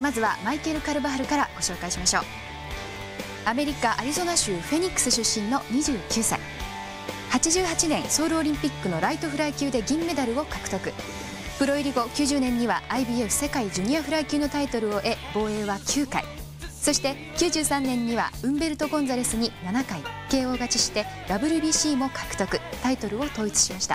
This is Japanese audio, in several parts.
まずはマイケル・カルバハルからご紹介しましょう。アメリカ・アリゾナ州フェニックス出身の29歳。88年ソウルオリンピックのライトフライ級で銀メダルを獲得。プロ入り後90年には IBF 世界ジュニアフライ級のタイトルを得、防衛は9回。そして93年にはウンベルト・ゴンザレスに7回 KO 勝ちして WBC も獲得、タイトルを統一しました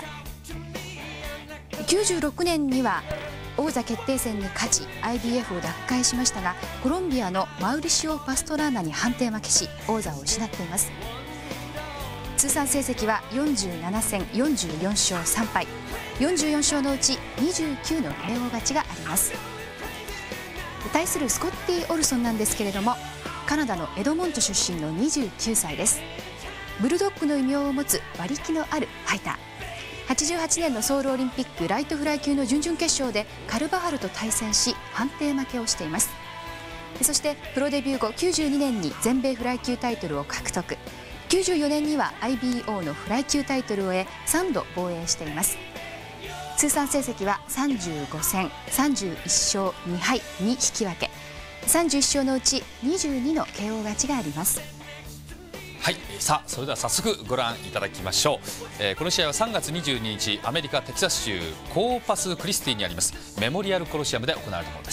。96年には王座決定戦に勝ち IBF を奪回しましたが、コロンビアのマウリシオ・パストラーナに判定負けし王座を失っています。通算成績は47戦44勝3敗、44勝のうち29の KO 勝ちがあります。対するスコッティ・オルソンなんですけれども、カナダのエドモント出身の29歳です。ブルドッグの異名を持つ馬力のあるファイター。88年のソウルオリンピックライトフライ級の準々決勝でカルバハルと対戦し判定負けをしています。そしてプロデビュー後92年に全米フライ級タイトルを獲得、94年には IBO のフライ級タイトルを得3度防衛しています。通算成績は35戦31勝2敗に引き分け、31勝のうち22の KO 勝ちがあります。 はい、さあそれでは早速ご覧いただきましょう。この試合は3月22日アメリカテキサス州コーパスクリスティにありますメモリアルコロシアムで行われたものです。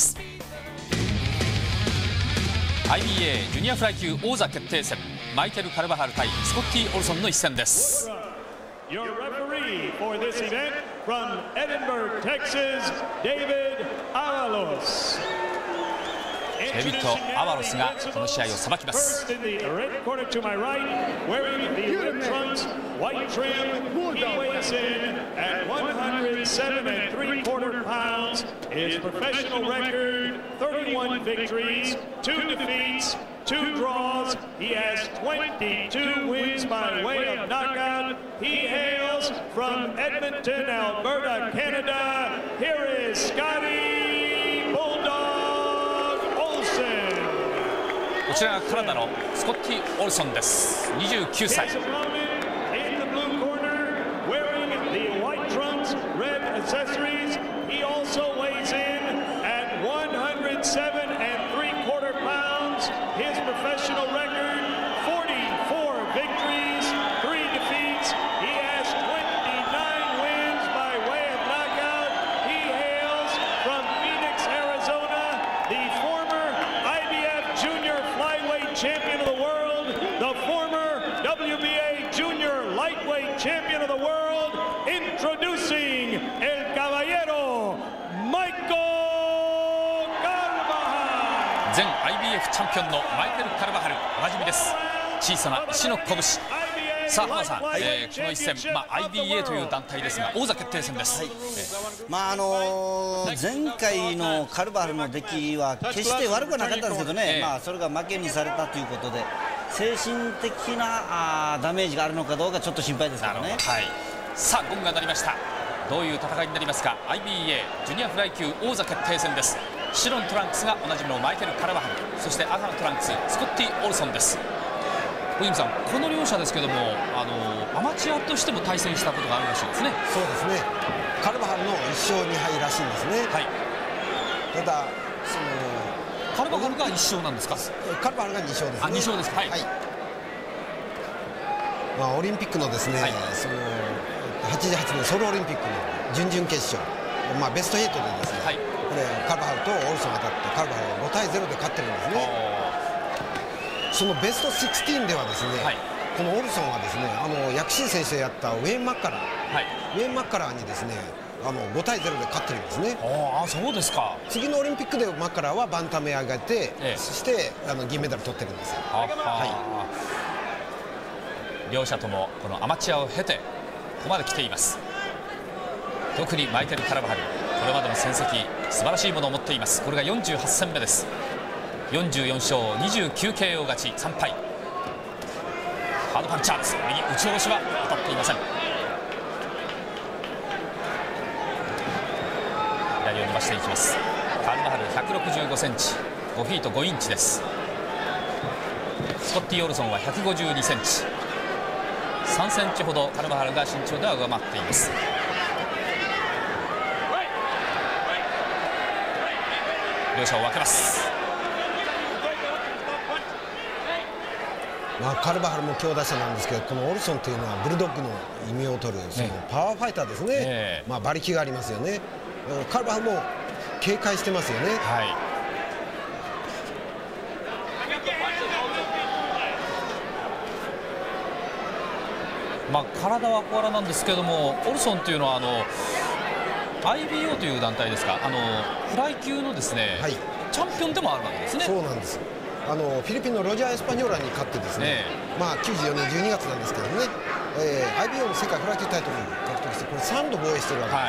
IBA ジュニアフライ級王座決定戦、マイケル・カルバハル対スコッティ・オルソンの一戦です。 Your referee for this event from Edinburgh, Texas, David Avalos. デビッド・アワロスがこの試合をさばきます。 2 draws. He has 22 wins by way of knockout. He hails from Edmonton, Alberta, Canada. Here is Scotty Bulldog Olsen. こちらがカナダのスコッティ・オルソンです。29歳。 In the blue corner, wearing the white trunks, red accessories. He also weighs in at 107 3/4 pounds. His professional record, 44 victories, 3 defeats. He has 29 wins by way of knockout. He hails from Phoenix, Arizona, the former IBF Junior Flyweight Champion of the world, the former WBA Junior Lightweight Champion of the world, introducing El Caballero, Michael 前 IBF チャンピオンのマイケル・カルバハル、おなじみです。小さな石の拳。さあ浜田さん、この一戦、IBA という団体ですが王座決定戦です。 前回のカルバハルの出来は決して悪くはなかったんですけどね、それが負けにされたということで精神的なダメージがあるのかどうかちょっと心配ですからね。 さあゴングが鳴りました。どういう戦いになりますか。 IBA ジュニアフライ級王座決定戦です。白のトランクスがおなじみのマイケル・カルバハル、そして赤のトランクススコッティ・オルソンです。小泉さん、この両者ですけどもアマチュアとしても対戦したことがあるらしいですね。 そうですね、カルバハルの1勝2敗らしいんですね。ただカルバハルが1勝なんですか。 カルバハルが2勝ですね。 2勝ですか。 オリンピックのですね、88年ソウルオリンピックの準々決勝、ベスト8でですね、これカルバハルとオルソンが当たってカルバハルが5対0で勝ってるんですね。そのベスト16ではですね、このオルソンはですね躍進選手でやったウェイン・マッカラーにですね5対0で勝ってるんですね。 そうですか。 次のオリンピックでマッカラーはバンタム上げて、そして銀メダル取ってるんですよ。 両者ともこのアマチュアを経てここまで来ています。特にマイケル・カルバハル、これまでの戦績素晴らしいものを持っています。これが48戦目です。44勝29 KO 勝ち3敗。ハードパンチャーです。右打ち下ろしは当たっていません。左を伸ばしていきます。カルバハル165センチ、5フィート5インチです。スコッティ・オルソンは152センチ、3センチほどカルバハルが身長では上回っています。 両者を分けます。 カルバハルも強打者なんですけど、このオルソンというのはブルドッグの意味を取るそのパワーファイターですね。馬力がありますよね。カルバハルも警戒してますよね。 体は小柄なんですけども、オルソンというのはIBO という団体ですか、フライ級のですね、チャンピオンでもあるわけですね。 そうなんです。フィリピンのロジャー・エスパニョーラに勝ってですね、94年12月なんですけどね、IBO の世界フライ級タイトルを獲得して、これ3度防衛してるわけです。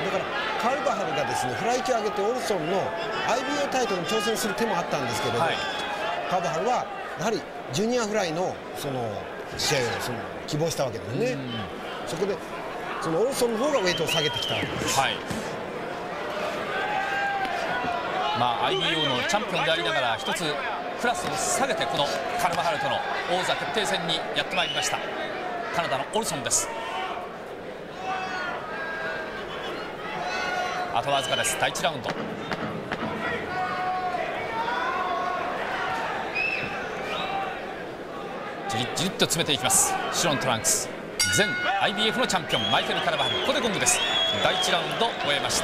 だからカルバハルがですねフライ級上げてオルソンの IBO タイトルに挑戦する手もあったんですけど、カルバハルはやはりジュニアフライのその試合を希望したわけですね。そこでそのオルソンの方がウェイトを下げてきたわけです。 IBO のチャンピオンでありながら一つクラスを下げてこのカルバハルとの王座決定戦にやってまいりました。カナダのオルソンです。あとわずかです。第1ラウンド。じりじりっと詰めていきます。白のトランクス、前 IBF のチャンピオンマイケル・カルバハル。ここでゴングです。第1ラウンド終えました。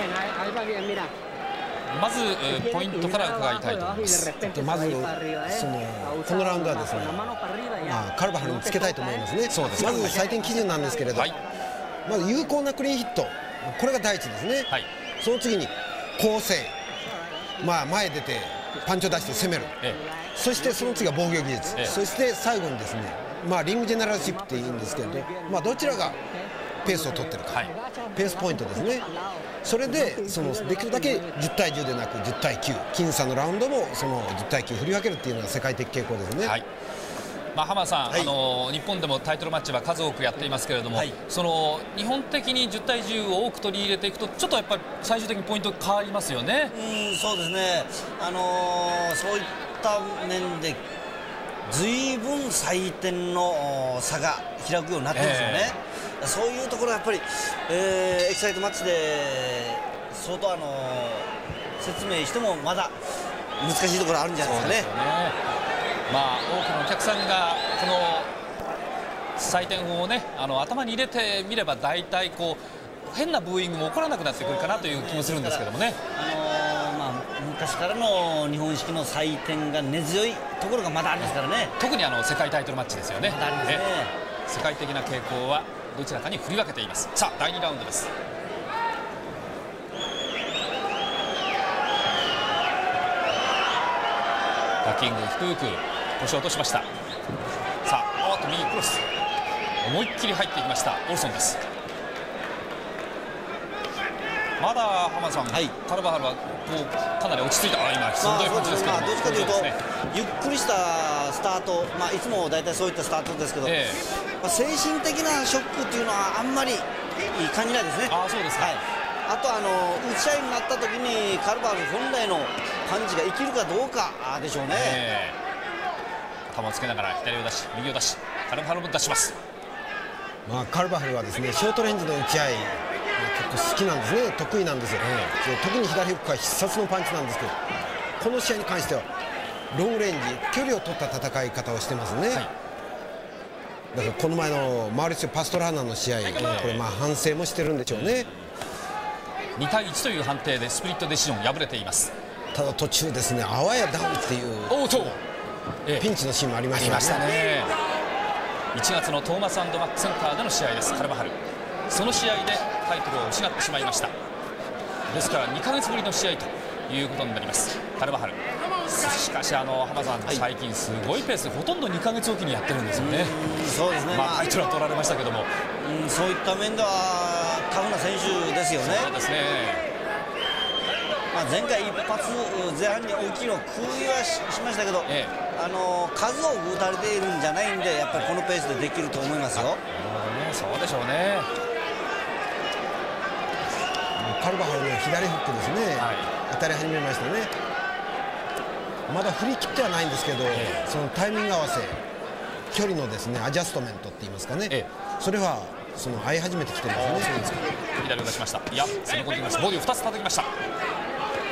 まずポイントから伺いたいと思います。 まずこのラウンドはですね、カルバハルにつけたいと思いますね。まず採点基準なんですけれど、まず有効なクリーンヒット、これが第一ですね。その次に構成、前出てパンチを出して攻める、そしてその次は防御技術、そして最後にですね、リングジェネラルシップっていうんですけれど、どちらがペースを取ってるか、ペースポイントですね。それでできるだけ10対10でなく10対9、僅差のラウンドもその10対9振り分けるっていうのが世界的傾向ですね。 浜田さん、日本でもタイトルマッチは数多くやっていますけれども、日本的に10対10を多く取り入れていくとちょっとやっぱり最終的にポイント変わりますよね。 そうですね。そういった面で随分採点の差が開くようになってるんですよね。そういうところはやっぱり、エキサイトマッチで相当説明してもまだ難しいところあるんじゃないですかね。 多くのお客さんがこの採点法をね頭に入れてみれば大体こう変なブーイングも起こらなくなってくるかなという気もするんですけどもね。 昔からの日本式の採点が根強いところがまだありますからね。 特に世界タイトルマッチですよね。 まだありますね。 世界的な傾向はどちらかに振り分けています。さあ第2ラウンドです。ダッキング低く腰を落としました。さあ右クロス思いっきり入っていきましたオルソンです。まだ浜田さん、カルバハルはこうかなり落ち着いた今鋭い感じですけども、 どっちかというとゆっくりしたスタート、いつも大体そういったスタートですけど、精神的なショックっていうのはあんまり感じないですね。 そうですか。 あと打ち合いになった時にカルバハル本来のパンチが生きるかどうかでしょうね。 頭をつけながら左を出し右を出しカルバハルも出します。 カルバハルはですねショートレンジの打ち合い結構好きなんですね。得意なんですよ。特に左フックは必殺のパンチなんですけど、この試合に関してはロングレンジ距離を取った戦い方をしてますね。だからこの前のマウリシオ・パストラーナの試合、これ反省もしてるんでしょうね。 2対1という判定でスプリットデシジョン敗れています。 ただ途中ですねあわやダウンっていうピンチのシーンもありましたね。 1月のトーマス&マックセンターでの試合です。カルバハルその試合でタイトルを失ってしまいました。ですから2ヶ月ぶりの試合ということになりますカルバハル。しかし浜さん、最近すごいペースほとんど2ヶ月おきにやってるんですよね。 そうですね。 タイトルは取られましたけども、 そういった面ではタフな選手ですよね。 そうですね。 前回一発前半に大きいのを空輸はしましたけど、数を打たれているんじゃないんでやっぱりこのペースでできると思いますよ。 そうでしょうね。 カルバハルの左フックですね、当たり始めましたね。まだ振り切ってはないんですけど、そのタイミング合わせ距離のですねアジャストメントって言いますかね、それは合い始めてきてるんですね。 左を出しました。いや攻め込んできました。ボディを2つ叩きました。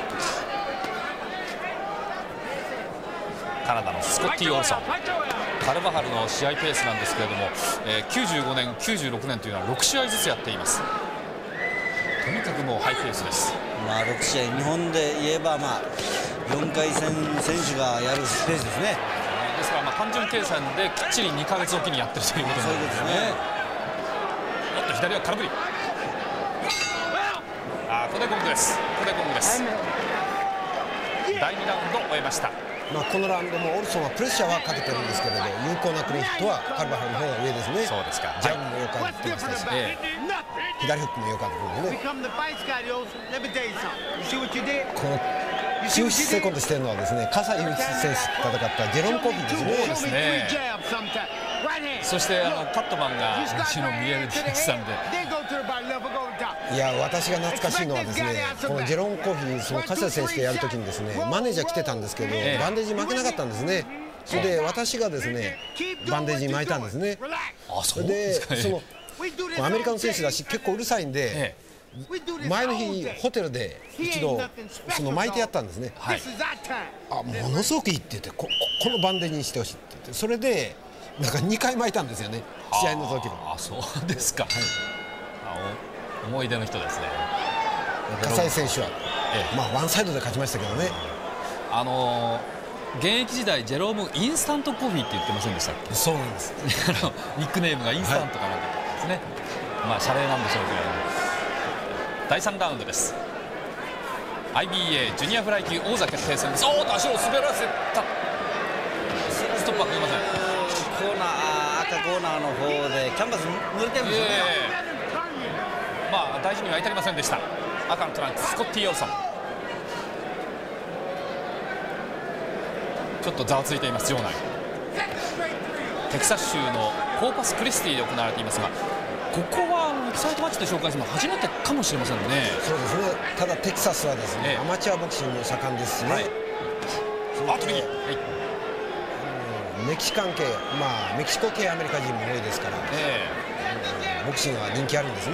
カナダのスコッティ・オルソン。カルバハルの試合ペースなんですけれども、95年、96年というのは6試合ずつやっています。とにかくもうハイペースです。 6試合、日本で言えば4回戦選手がやるペースですね。 ですから単純計算できっちり2ヶ月おきにやってるということになるんですね。おっと左は空振り。ここでゴングです。ここでゴングです。第2ラウンドを終えました。 このラウンドもオルソンはプレッシャーはかけてるんですけれど、有効なクリーンヒットはカルバハルの方が上ですね。 そうですか。 ジャブもよく打ってましたし、左フックもよく打ってますね。この中止セコンドしてるのはですね、葛西雄一選手と戦ったジェロム・コフィですね。 そうですね。そしてカットマンが後ろ見えるディフェンスなんで。 いや、私が懐かしいのはですね、このジェロム・コフィ、その葛西選手とやるときにですね、マネージャー来てたんですけど、バンデージ巻けなかったんですね。それで私がですね、バンデージ巻いたんですね。それでアメリカの選手だし結構うるさいんで、前の日ホテルで一度巻いてやったんですね。ものすごくいいって言って、このバンデージにしてほしいって言って、それでなんか2回巻いたんですよね、試合の時も。 そうですか。思い出の人ですね。 葛西選手はワンサイドで勝ちましたけどね。 現役時代ジェロームインスタントコーヒーって言ってませんでしたっけ？ そうなんです。 ニックネームがインスタントかなんかですね。シャレなんでしょうけれども。第3ラウンドです。 IBA ジュニアフライ級王座決定戦です。おっと足を滑らせた。ストップはかけません。 コーナー、赤コーナーの方でキャンバス濡れてるんですよね。 大事には至りませんでした。赤のトランクスコッティ・オルソン。ちょっとざわついています場内。テキサス州のコーパスクリスティで行われていますが、ここはエキサイトマッチで紹介するのは初めてかもしれませんね。 そうですね。ただテキサスはですね、アマチュアボクシング盛んですしね。メキシカン系、メキシコ系アメリカ人も多いですから、ボクシングは人気あるんですね。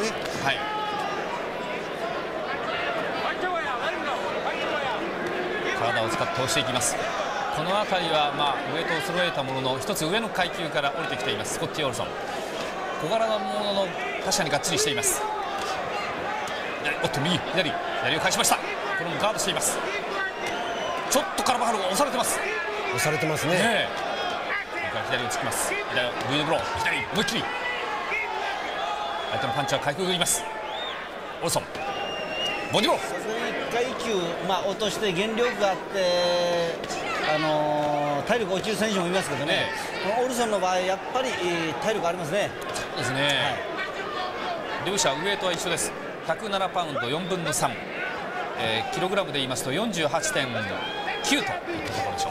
体を使って押していきます。この辺りはウエイトを揃えたものの一つ上の階級から降りてきていますスコッティ・オルソン。小柄なものの確かにがっちりしています。おっと右左を返しました。これもガードしています。ちょっとカルバハルが押されてます。 押されてますね。 左を突きます。ルイドブロー左思いっきり相手のパンチはかいくぐります。オルソンボディロー。 1階級落として減量があって体力落ちる選手もいますけどね、オルソンの場合やっぱり体力ありますね。 そうですね。両者ウエイトは一緒です。107パウンド4分の3、キログラムで言いますと 48.9 といったところでしょう。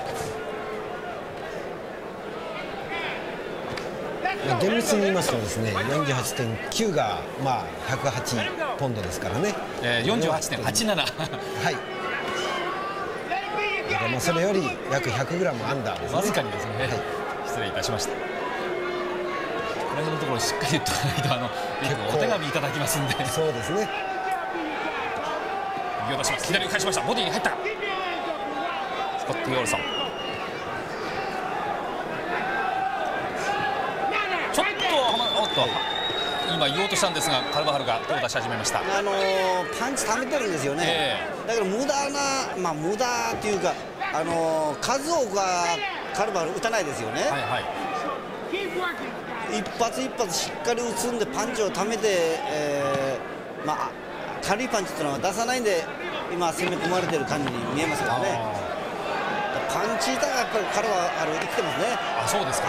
厳密に言いますとですね、48.9 が108ポンドですからね。 48.87 はい。だからそれより約100グラムアンダーですね。 わずかにですね。失礼いたしました。この辺のところしっかり言っておかないとお手紙いただきますんで。 そうですね。 右を出します。左を返しました。ボディに入ったスコッティ・オルソン。ちょっと今言おうとしたんですがカルバハルが手を出し始めました。 パンチ溜めてるんですよね。だから無駄っていうか数多くはカルバハル打たないですよね。一発一発しっかり打つんでパンチを溜めて、軽いパンチっていうのは出さないんで今攻め込まれてる感じに見えますからね。パンチ板がやっぱりカルバハル生きてますね。 そうですか。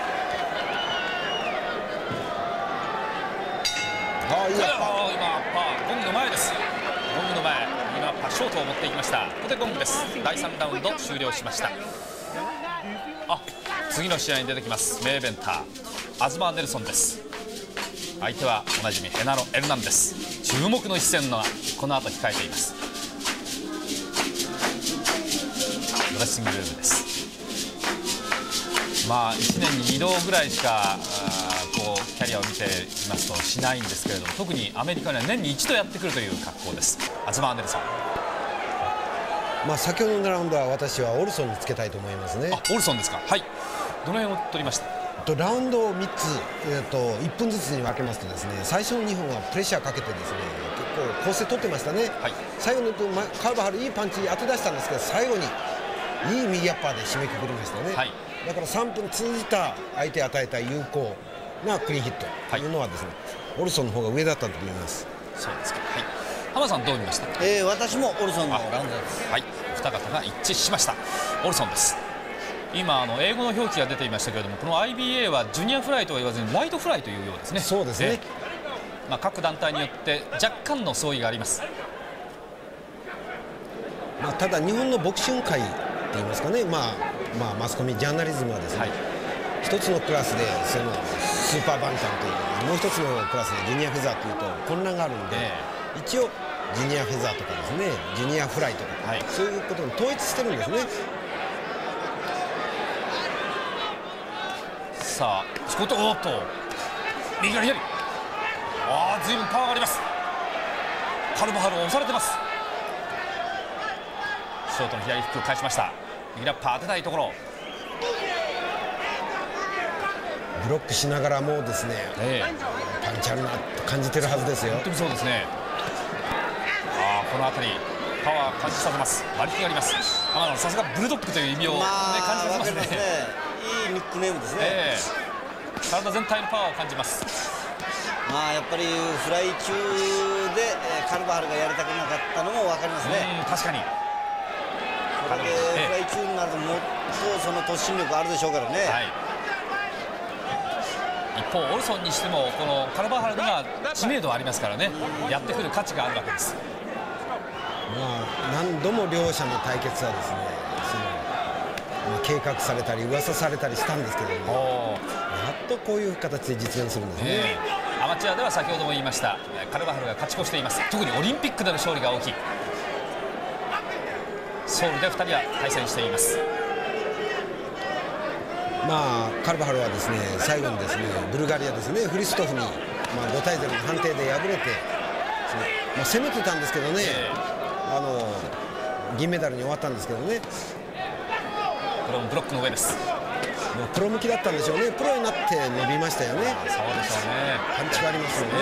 ゴングの前です。ゴングの前今ショートを持っていきました。ここでゴングです。第3ラウンド終了しました。次の試合に出てきますメインイベンターアズマー・ネルソンです。相手はおなじみヘナロ・エルナンデス。注目の一戦がこの後控えています。ドレッシングルームです。1年に2度ぐらいしかキャリアを見ていますとしないんですけれども、特にアメリカには年に1度やってくるという格好です。アズマー・ネルソン。 まあ先ほどのラウンドは私はオルソンにつけたいと思いますね。 オルソンですか。はい。どの辺を取りました。 ラウンドを3つ、1分ずつに分けますとですね、最初の2本はプレッシャーかけてですね、結構構成取ってましたね。はい、最後のカルバハルいいパンチ当て出したんですけど、最後にいい右アッパーで締めくくりましたね。はい、だから3分通じた相手与えた有効なクリーンヒットというのはですね、オルソンの方が上だったと思います。 そうですか。はい。浜さんどう見ました。 私もオルソンのラウンドです。 はい。二方が一致しました。オルソンです。今英語の表記が出ていましたけれども、この IBA はジュニアフライとは言わずにライトフライというようですね。 そうですね。 まあ各団体によって若干の相違があります。 まあただ日本のボクシング界って言いますかね、まあマスコミジャーナリズムはですね、はい、一つのクラスでそのスーパーバンタムというもう一つのクラスでジュニアフェザーというと混乱があるんで、一応ジュニアフェザーとかですね、ジュニアフライとか、はい、そういうことに統一してるんですね。 さあスコット、おっと右から左、ずいぶんパワーがあります。カルバハルを押されてます。ショートの左フックを返しました。右ラッパー当てたいところ、 ブロックしながらもですね、パンチあるなと感じてるはずですよ。 本当にそうですね。この辺りパワー感じさせます。馬力があります。さすがブルドッグという意味を、感じさせますね。 いいニックネームですね。 体全体のパワーを感じます。 やっぱりフライ中でカルバハルがやりたくなかったのも分かりますね。 確かにこれでフライ中になるともっとその突進力あるでしょうからね。はい、 一方オルソンにしてもこのカルバハルには知名度はありますからね、やってくる価値があるわけです。 何度も両者の対決はですね、計画されたり噂されたりしたんですけども、やっとこういう形で実現するんですね。 アマチュアでは先ほども言いましたカルバハルが勝ち越しています。特にオリンピックでの勝利が大きい。ソウルで2人は対戦しています。 カルバハルはですね、最後にですねブルガリアですね、フリストフに5対0の判定で敗れて、攻めてたんですけどね、銀メダルに終わったんですけどね。 これもブロックの上です。 プロ向きだったんでしょうね。プロになって伸びましたよね。 そうでしょうね。 パンチがありますよね。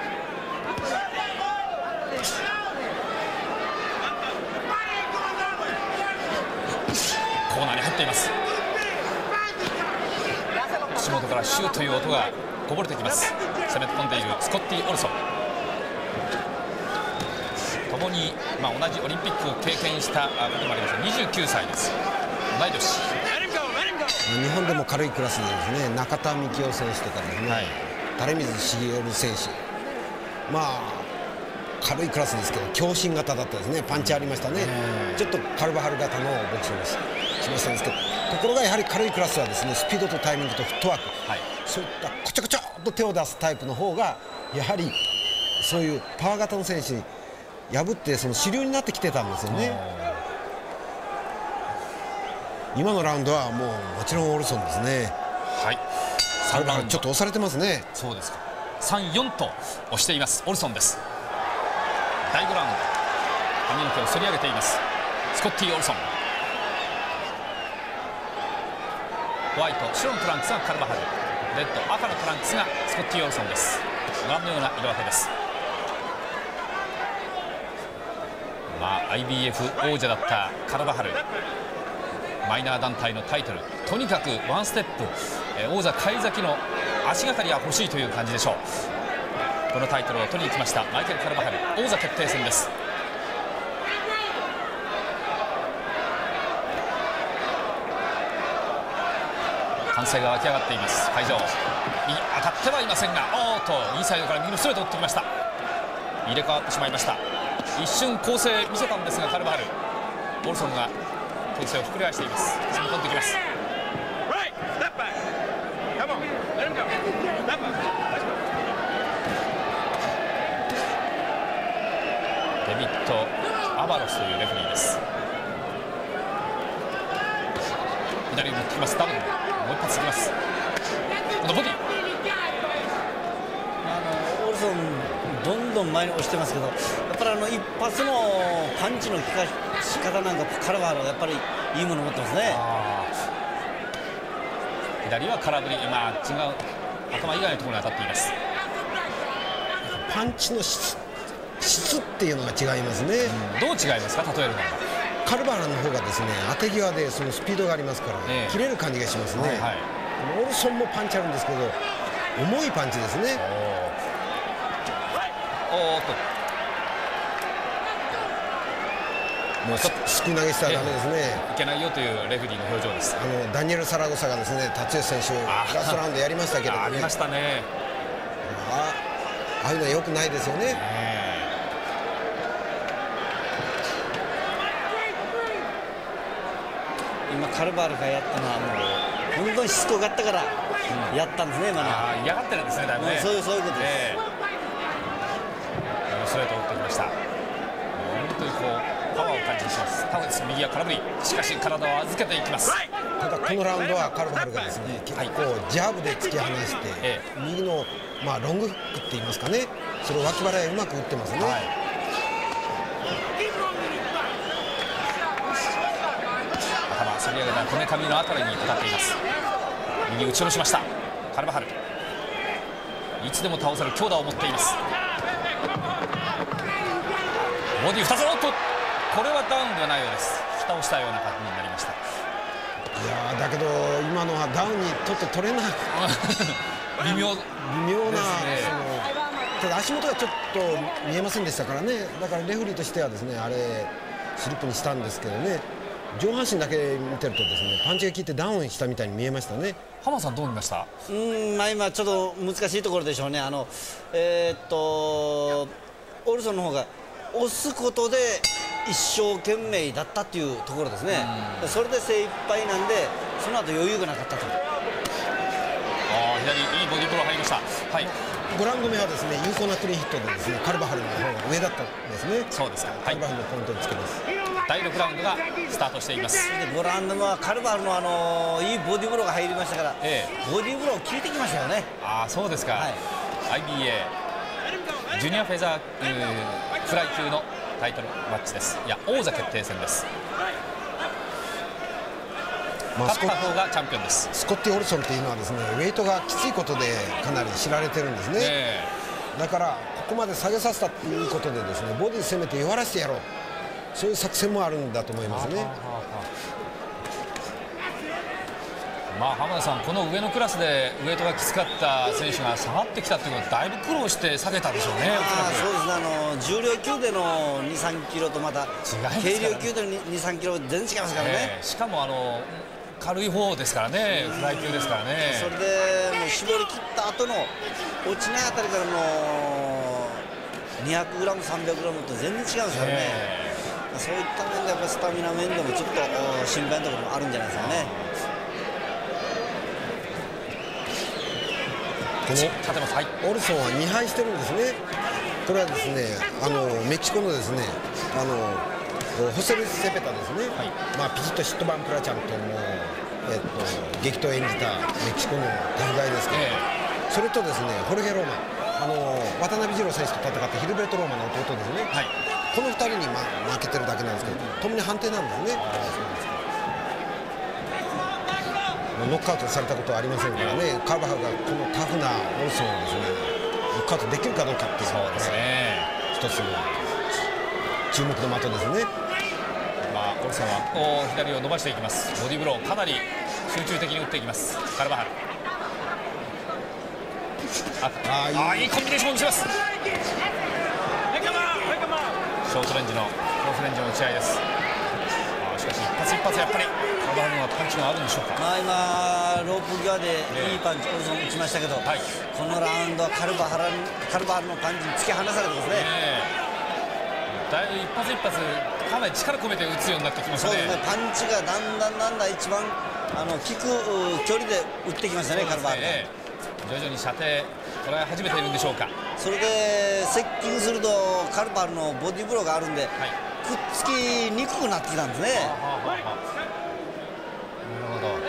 コーナーに入っています。口元からシューという音がこぼれてきます。攻め込んでいるスコッティ・オルソン。共に、同じオリンピックを経験したこともありますが29歳です。同い年。 日本でも軽いクラスでですね、中田幹夫選手とかですね、垂水茂選手、軽いクラスですけど強心型だったですね。パンチありましたね。ちょっとカルバハル型のボクシングをしましたんですけど、ところがやはり軽いクラスはですね、スピードとタイミングとフットワーク、そういったこちょこちょっと手を出すタイプの方がやはりそういうパワー型の選手に破ってその主流になってきてたんですよね。今のラウンドはもちろんオルソンですね。はい。カルバハルちょっと押されてますね。 そうですか。3-4と押していますオルソンです。第5ラウンド、髪の毛を反り上げていますスコッティ・オルソン。ホワイト白のトランクスがカルバハル、レッド赤のトランクスがスコッティ・オルソンです。ご覧のような色分けです。IBF 王者だったカルバハル、マイナー団体のタイトル、とにかくワンステップ、王座返り咲きの足がかりは欲しいという感じでしょう。このタイトルを取りに来ましたマイケル・カルバハル、王座決定戦です。歓声が湧き上がっています会場。当たってはいませんが、インサイドから右のストレートを打ってきました。入れ替わってしまいました。一瞬攻勢見せたんですがカルバハル、オルソンが攻勢をひっくり返しています。攻め込んできます。デビッド・アバロスというレフェリーです。左に持ってきます。ダブル、もう一発いきます。今度ボディ。 オルソンどんんどん前に押してますけど、やっぱり一発のパンチの効かし方なんかカルバハルはやっぱりいいもの持ってますね。 左は空振り、違う頭以外のところに当たっています。 パンチの質っていうのが違いますね。 どう違いますか、例えるなら。 カルバハルの方がですね、当て際でそのスピードがありますから、切れる感じがしますね。オルソンもパンチあるんですけど、重いパンチですね。もうすく投げしたらダメですね。 いけないよというレフェリーの表情です。 ダニエル・サラゴサがですね、辰吉選手ラストラウンドやりましたけどね。 ありましたね。 ああいうのは良くないですよね。 今カルバハルがやったのはもう本当にしつこかったからやったんですね。今ね。 嫌がってるんですね、だいぶね。 そういうことです。 ストレートを打ってきました。本当にパワーを感じします。タウンス右は空振り、しかし体を預けていきます。 ただこのラウンドはカルバハルがですね、結構ジャブで突き放して、右のロングフックって言いますかね、それを脇腹へうまく打ってますね。 頭反り上げたこめかみのあたりに当たっています。右打ち下ろしましたカルバハル。いつでも倒せる強打を持っています。ボディ2つ、これはダウンではないようです。蓋をしたような感じになりました。 いやだけど今のはダウンに取れない微妙な、ただ足元がちょっと見えませんでしたからね。だからレフェリーとしてはですね、あれスリップにしたんですけどね、上半身だけ見てるとですね、パンチが効いてダウンしたみたいに見えましたね。 浜さんどう見ました？ 今ちょっと難しいところでしょうね。オルソンの方が押すことで一生懸命だったっていうところですね。それで精一杯なんで、その後余裕がなかったと。 左いいボディブロー入りました。 5ラウンド目はですね、有効なクリーンヒットでですね、カルバハルの方が上だったんですね。 そうですか。 カルバハルのポイントにつけます。 第6ラウンドがスタートしています。 で5ラウンド目はカルバハルのいいボディブローが入りましたから、ボディブローを効いてきましたよね。 そうですか。IBA ジュニアフェザーフライ級のタイトルマッチです。王座決定戦です。勝った方がチャンピオンです。 スコッティ・オルソンっていうのはですね、ウェイトがきついことでかなり知られてるんですね。だからここまで下げさせたということでですね、ボディ攻めて弱らせてやろう、そういう作戦もあるんだと思いますね。 浜田さん、この上のクラスでウエイトがきつかった選手が下がってきたっていうのはだいぶ苦労して下げたでしょうね。 そうですね、重量級での2、3キロとまた軽量級での2、3キロ全然違いますからね。 しかも軽い方ですからね、フライ級ですからね。 それでもう絞り切った後の落ちないあたりからの 200g、300g と全然違うんですからね。そういった面でやっぱスタミナ面でもちょっと心配なところもあるんじゃないですかね。 オルソンは2敗してるんですね。これはですね、メキシコのですね、ホセル・セペタですね、ピチッとシットバンプラチャンとも、激闘を演じたメキシコの大概ですけど、それとですね、ホルゲ・ローマ、渡辺二郎選手と戦ったヒルベルト・ローマの弟ですね、この2人に負けてるだけなんですけど、ともに判定なんですね。ノックアウトされたことはありませんからね。カルバハルがこのタフなオルソンをですね、ノックアウトできるかどうかっていうのが一つの注目の的ですね。 オルソンは左を伸ばしていきます。ボディブローかなり集中的に打っていきますカルバハル。いいコンビネーションを見せます。ショートレンジのクロスレンジの打ち合いです。しかし一発一発やっぱりカルバハルのパンチがあるんでしょうか。 今ロープ際でいいパンチオルソン打ちましたけど、このラウンドはカルバハルのパンチに突き放されてますね。 だいぶ一発一発かなり力込めて打つようになってきましたね。 そうですね、パンチがだんだん一番効く距離で打ってきましたね、カルバハルが。 徐々に射程捉え始めているんでしょうか。 それで接近するとカルバハルのボディブローがあるんで、くっつきにくくなってきたんですね。 なるほど。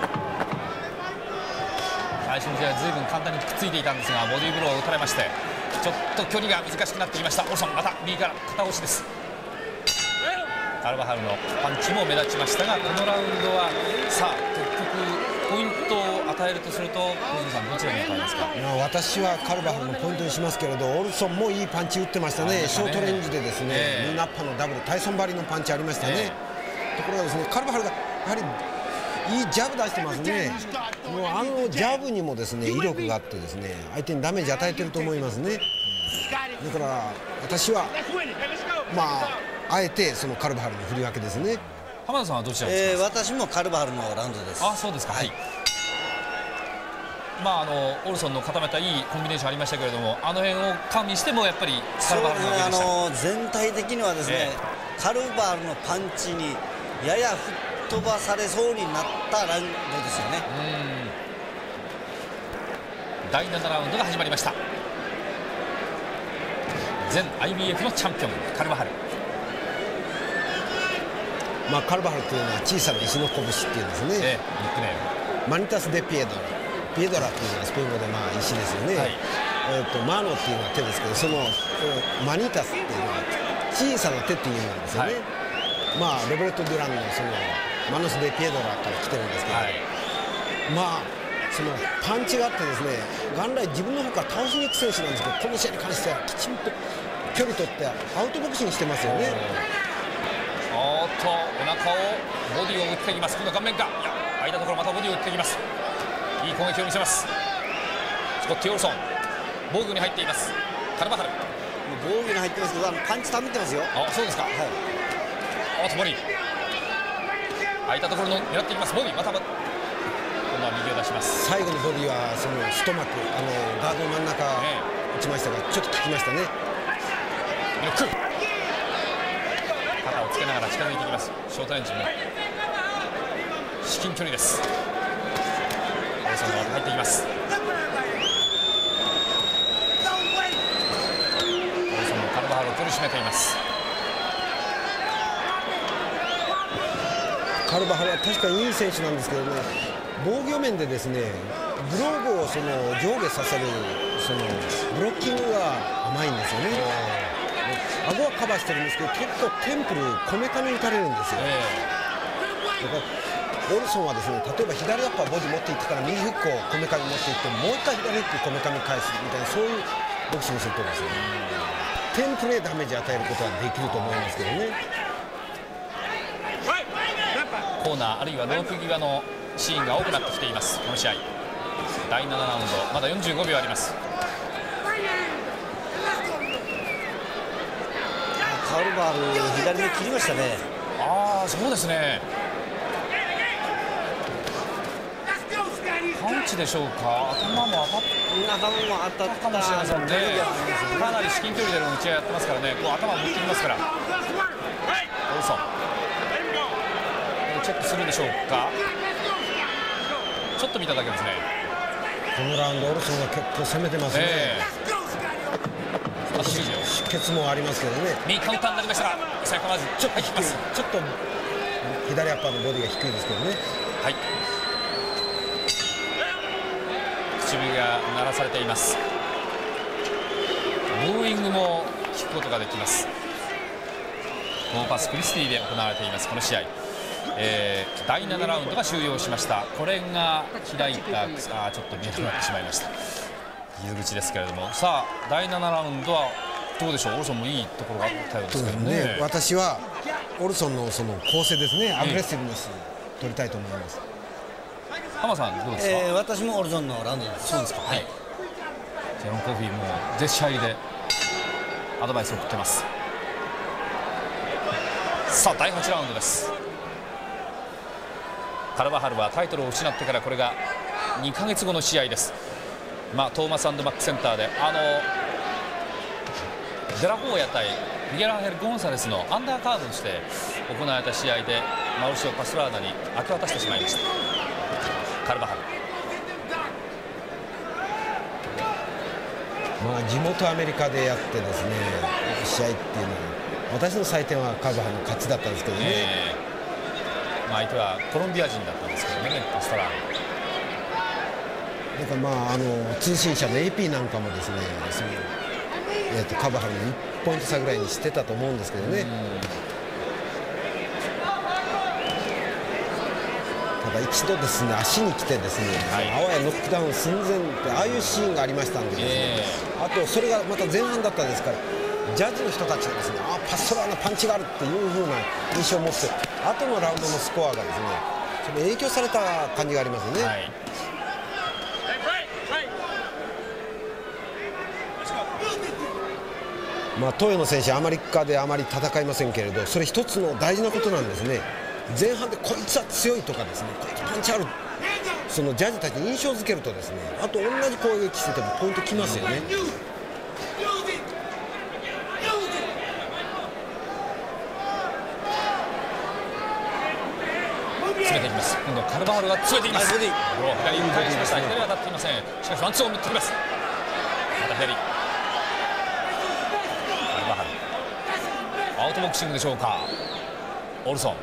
最初の試合は随分簡単にくっついていたんですが、ボディブローを打たれましてちょっと距離が難しくなってきました。オルソンまた右から肩押しです。カルバハルのパンチも目立ちましたが、このラウンドはさあ結局ポイントを与えるとすると小泉さんどちらに与えますか？ 私はカルバハルのポイントにしますけれど、オルソンもいいパンチ打ってましたね。ショートレンジでですね、ミーナッパのダブルタイソンバリのパンチありましたね。ところがですね、カルバハルがやはりいいジャブ出してますね。もうジャブにもですね威力があってですね、相手にダメージ与えてると思いますね。だから私はあえてそのカルバハルの振り分けですね。 浜田さんはどちらですか？ 私もカルバハルのラウンドです。 あ、そうですか。はい。オルソンの固めたいいコンビネーションありましたけれども、あの辺を加味してもやっぱりカルバハルの上でした。 全体的にはですね、カルバハルのパンチにやや吹っ飛ばされそうになったラウンドですよね。 第7ラウンドが始まりました。前 IBF のチャンピオンカルバハル。 カルバハルというのは小さな石の拳っていうんですね。 ニックネームマニタス・デ・ピエドラ。ピエドラっていうのはスペイン語で石ですよね。マーノっていうのは手ですけど、そのマニタスっていうのは小さな手っていう意味なんですよね。ロベルト・デュランのそのマノス・デ・ピエドラから来てるんですけど、そのパンチがあってですね、元来自分の方から倒しに行く選手なんですけど、この試合に関してはきちんと距離取ってアウトボクシングしてますよね。 おっとお腹をボディを打っていきます。今度は顔面か、いや間のところまたボディを打っていきます。いい攻撃を見せます。スコッティ・オルソン防御に入っています。カルバハル防御に入ってますけどパンチためてますよ。 あ、そうですか。おっとボディ空いたところの狙っていきます。ボディまた今度は右を出します。 最後のボディはそのストマクガードの真ん中打ちましたが、ちょっと効きましたね。 ロック肩をつけながら近づいていきます。ショートレンジも至近距離です。オルソンが入っていきます。オルソンもカルバハルを取り締めています。 カルバハルは確かにいい選手なんですけどね、防御面でですねグローブを上下させるそのブロッキングが甘いんですよね。顎はカバーしてるんですけど、結構テンプルこめかみ打たれるんですよ。だからオルソンはですね、例えば左アッパーボディ持っていってから右フックをこめかみ持っていってもう一回左フックこめかみ返すみたいな、そういうボクシングするとですねテンプレーダメージ与えることはできると思いますけどね。 コーナーあるいはロープ際のシーンが多くなってきています。この試合第7ラウンドまだ45秒あります。 カルバハル左目切りましたね。 ああ、そうですね。パンチでしょうか。頭も当たったかもしれませんね。かなり至近距離での打ち合いやってますからね。こう頭を持ってきますから。オルソンチェックするでしょうか。ちょっと見ただけですね。 このラウンドオルソンが結構攻めてますね。出血もありますけどね。 右カウンターになりましたが、最後まずちょっと低い、ちょっと左アッパーのボディが低いですけどね。 はい。唇が鳴らされています。ブーイングも聞くことができます。コーパスクリスティで行われていますこの試合。第7ラウンドが終了しました。これが開いたちょっと見えなくなってしまいました。傷口ですけれども、さあ第7ラウンドはどうでしょう。オルソンもいいところがあったようですけどね。 私はオルソンのその構成ですね、アグレッシブネス取りたいと思います。 浜さんどうですか。 私もオルソンのラウンドです。 そうですか。はい。ジェロン・コフィもジェスシャイでアドバイスを送ってます。さあ第8ラウンドです。カルバハルはタイトルを失ってからこれが2ヶ月後の試合です。トーマス&マックセンターでデラホーヤ対ミゲル・アンヘル・ゴンサレスのアンダーカードとして行われた試合でマウリシオ・パストラーナに明け渡してしまいました。カルバハル地元アメリカでやってですね試合っていうのは私の採点はカルバハルの勝ちだったんですけどね。 相手はコロンビア人だったんですけどね、パストラーナ。 だから通信社の AP なんかもですね、 カバハルの1ポイント差ぐらいにしてたと思うんですけどね。ただ一度ですね、足に来てですね、あわやノックダウン寸前ってああいうシーンがありましたんでですね、あとそれがまた前半だったですから、ジャッジの人たちがですね、パストラーのパンチがあるっていう風な印象を持って、後のラウンドのスコアがですね、それ影響された感じがありますね。東洋の選手、アメリカであまり戦いませんけれど、それ一つの大事なことなんですね。前半でこいつは強いとかですね、こいつパンチある、そのジャッジたちに印象づけるとですね、あと同じ攻撃しててもポイントきますよね。 詰めていきます。今度カルバハルが詰めていきます。左に返しました。左は当たっていません。しかしワンツーを打ってきます。また左。カルバハル。アウトボクシングでしょうか。オルソン。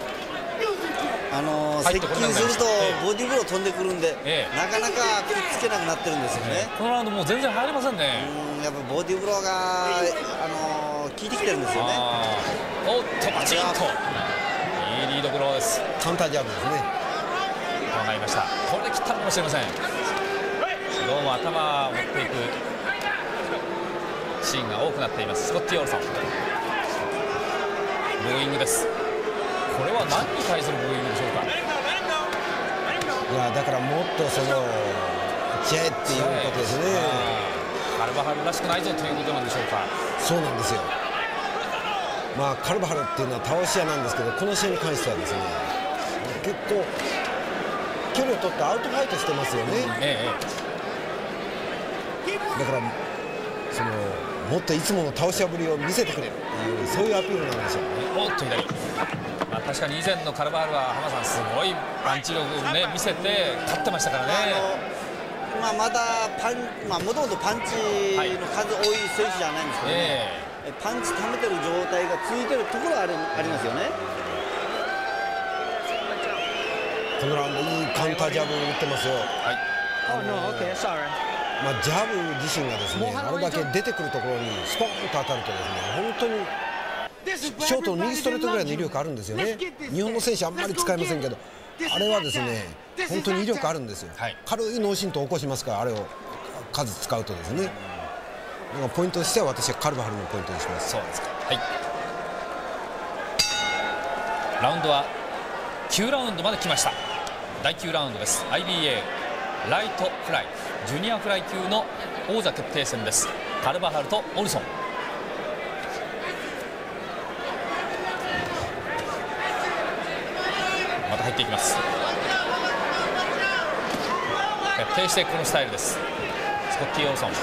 接近するとボディーブロー飛んでくるんで、なかなかくっつけなくなってるんですよね。 このラウンドもう全然入りませんね。 やっぱボディーブローが効いてきてるんですよね。 おっとバチンといいリードブローです。 カウンタージャブですね。 わかりました。これで切ったのかもしれません。どうも頭を持っていくシーンが多くなっています。スコッティ・オルソン。ブーイングです。これは何に対するブーイングでしょうか。 いやだからもっとそのチェっていうことですね。 カルバハルらしくないぞということなんでしょうか。 そうなんですよ。カルバハルっていうのは倒し屋なんですけど、この試合に関してはですね、結構距離を取ってアウトファイトしてますよね。だからそのもっといつもの倒し屋ぶりを見せてくれっていう、そういうアピールなんでしょうね。 おっと左。確かに以前のカルバハルは浜さんすごいパンチ力をね見せて勝ってましたからね。 まだもともとパンチの数多い選手じゃないんですけどね、パンチ溜めてる状態が続いてるところありますよね。 このラウンドいいカウンタージャブを打ってますよ。ジャブ自身がですね、あれだけ出てくるところにスポンと当たるとですね、本当にショートの右ストレートぐらいの威力あるんですよね。日本の選手あんまり使いませんけど、あれはですね本当に威力あるんですよ。軽い脳震盪を起こしますから、あれを数使うとですね、ポイントとしては私はカルバハルのポイントにします。 そうですか。ラウンドは9ラウンドまで来ました。第9ラウンドです。 IBA ライトフライジュニアフライ級の王座決定戦です。カルバハルとオルソン。また入っていきます。徹底してこのスタイルです。スコッティ・オルソン。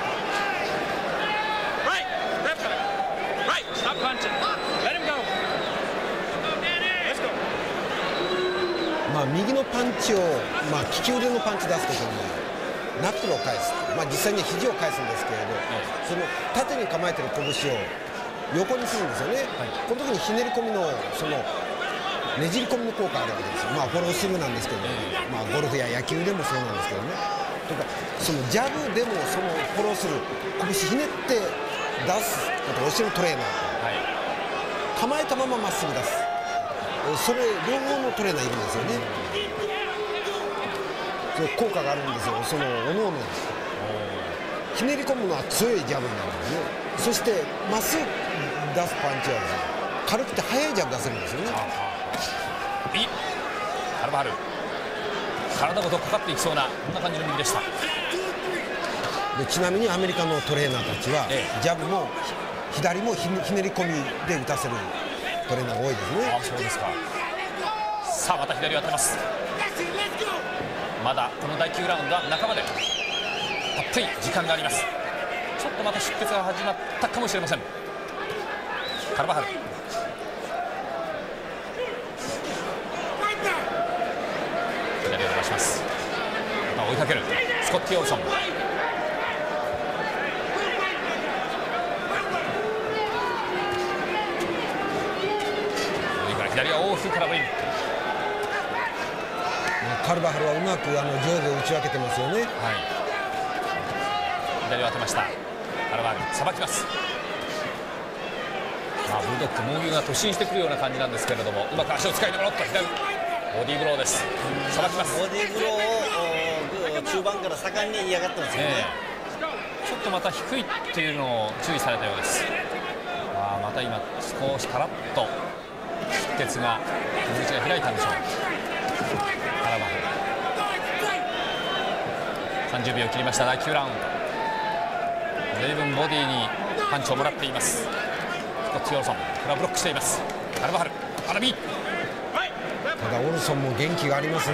右のパンチを、利き腕のパンチ出すときにナックルを返す、実際に肘を返すんですけれど、その縦に構えてる拳を横にするんですよね。この時にひねり込みのそのねじり込みの効果あるわけですよ。フォロースルーなんですけど、ゴルフや野球でもそうなんですけどね。とかそのジャブでもそのフォローする拳ひねって出すことを教えるトレーナー、構えたまままっすぐ出す、それ両方のトレーナーいるんですよね。それ効果があるんですよ。そのおのおのひねり込むのは強いジャブになるんですね。そしてまっすぐ出すパンチはですね、軽くて速いジャブ出せるんですよね。 いいカルバハル、体ごとかかっていきそうなこんな感じの右でした。 でちなみにアメリカのトレーナーたちは、ジャブも左もひねり込みで打たせるトレーナーが多いですね。 そうですか。さあまた左を当てます。まだこの第9ラウンドは半ばでたっぷり時間があります。ちょっとまた出血が始まったかもしれません。カルバハル、左を伸ばします。追いかけるスコッティ・オルソン。左は大きく空振り。 カルバハルはうまく上下を打ち分けてますよね。 左を当てました。 カルバールさばきます。ブルドッグ猛牛が突進してくるような感じなんですけれども、うまく足を使いながらボディーブローです。さばきます。 ボディーブローを中盤から盛んに嫌がってますよね。 ちょっとまた低いっていうのを注意されたようです。また今少しカラッと出血が口が開いたんでしょう。カラバフ30秒切りました。第9ラウンド、随分ボディにパンチをもらっています。スコッツ・ヨルソン、これはブロックしています。カルバハル、アラビー、 ただオルソンも元気がありますね。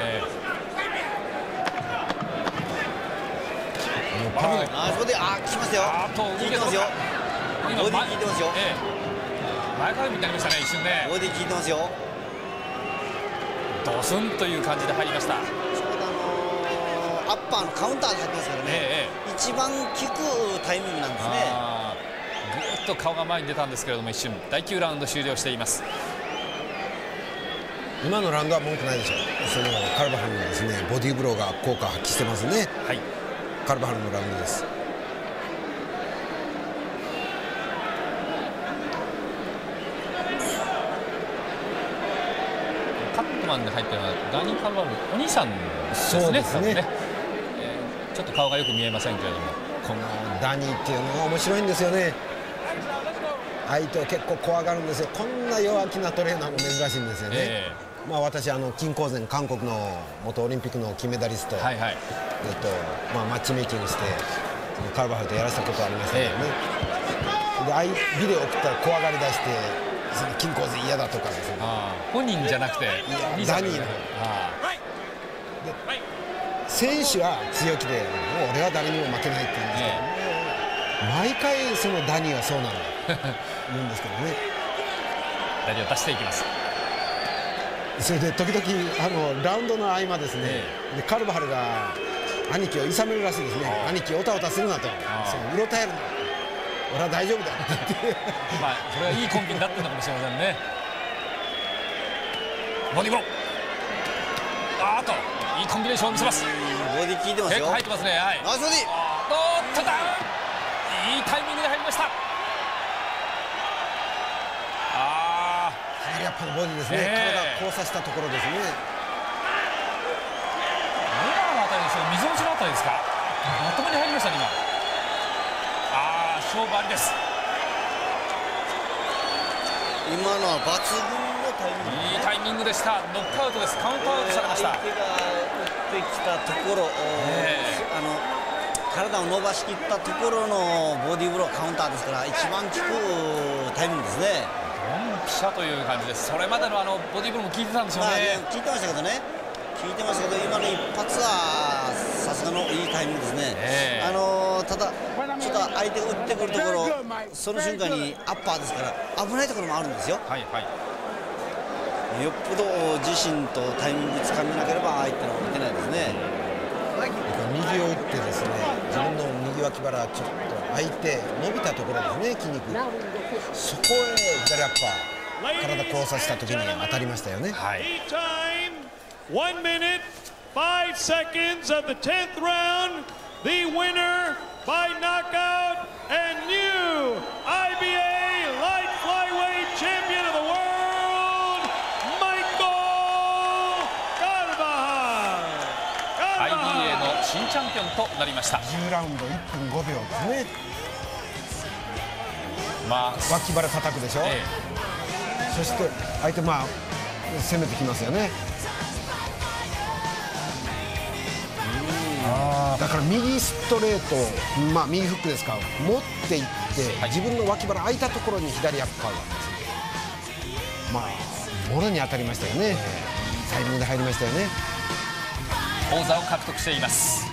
そこで来ますよ。効いてますよ。ボディ効いてますよ。 前からみたいになりましたね、一瞬ね。 ボディ効いてますよ。 ドスンという感じで入りました。 ちょうどアッパーのカウンターで入ってますからね、一番効くタイミングなんですね。 ぐーっと顔が前に出たんですけれども、一瞬第9ラウンド終了しています。 今のラウンドは文句ないでしょう。そのカルバハルのですね、ボディーブローが効果を発揮してますね。 はい、 カルバハルのラウンドです。 カットマンで入ってるのはダニー・カルバハルのお兄さんですね。 そうですね。 ちょっと顔がよく見えませんけれども、 このダニーっていうのは面白いんですよね。相手を結構怖がるんですよ。こんな弱気なトレーナーも珍しいんですよね。私金鉱山韓国の元オリンピックの金メダリスト、マッチメイキングしてカルバハルとやらせたことありましたけどね。でビデオ送ったら怖がり出してその金鉱山嫌だとかですね。 本人じゃなくてダニーの方。選手は強気でもう俺は誰にも負けないって言うんですけど、毎回そのダニーはそうなんだ言うんですけどね。 ダニーを出していきます。 それで時々ラウンドの合間ですね、でカルバハルが兄貴をいさめるらしいですね。兄貴おたおたするなと、うろたえるな、俺は大丈夫だって言ってそれはいいコンビになってるのかもしれませんね。ボディブロー、いいコンビネーションを見せます。 ボディ効いてますよ。 入ってますね。はい。 ナイスボディ。 ダウン。いいタイミングで入りました。 やっぱりボディですね。体交差したところですね。 レバーのあたりですよ。溝落ちのあたりですか。まともに入りましたね今。勝負ありです。 今のは抜群のタイミング。 いいタイミングでした。ノックアウトです。カウントアウトされました。 相手が打ってきたところ、体を伸ばしきったところのボディーブローカウンターですから、一番効くタイミングですね。 ドンピシャという感じです。それまでのボディーブローも効いてたんでしょうね。 効いてましたけどね。効いてましたけど、今の一発はさすがのいいタイミングですね。ただちょっと相手が打ってくるところ、その瞬間にアッパーですから危ないところもあるんですよ。よっぽど自身とタイミングつかめなければ相手の打てないですね。 右を打ってですね、自分の右脇腹ちょっと相手伸びたところですね、筋肉、そこへ左アッパー、体交差した時に当たりましたよね。 1 minute 5 seconds of the 10th round, the winner by knockout and new IBA light flyweight champion of the world, Michael Carvajal。 IBA の新チャンピオンとなりました。 10ラウンド1分5秒ですね。脇腹叩くでしょ、そして相手攻めてきますよね。だから右ストレート、右フックですか、持っていって、自分の脇腹空いたところに左アッパーがもろに当たりましたよね。いいタイミングで入りましたよね。 王座を獲得しています。